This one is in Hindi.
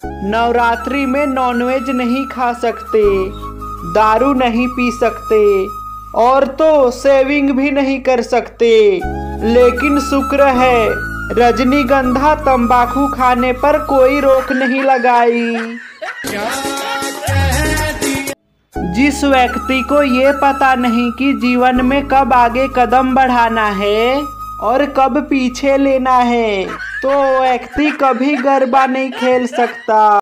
नवरात्रि में नॉनवेज नहीं खा सकते, दारू नहीं पी सकते और तो सेविंग भी नहीं कर सकते। लेकिन शुक्र है रजनीगंधा तंबाकू खाने पर कोई रोक नहीं लगाई। जिस व्यक्ति को ये पता नहीं कि जीवन में कब आगे कदम बढ़ाना है और कब पीछे लेना है, तो व्यक्ति कभी गरबा नहीं खेल सकता।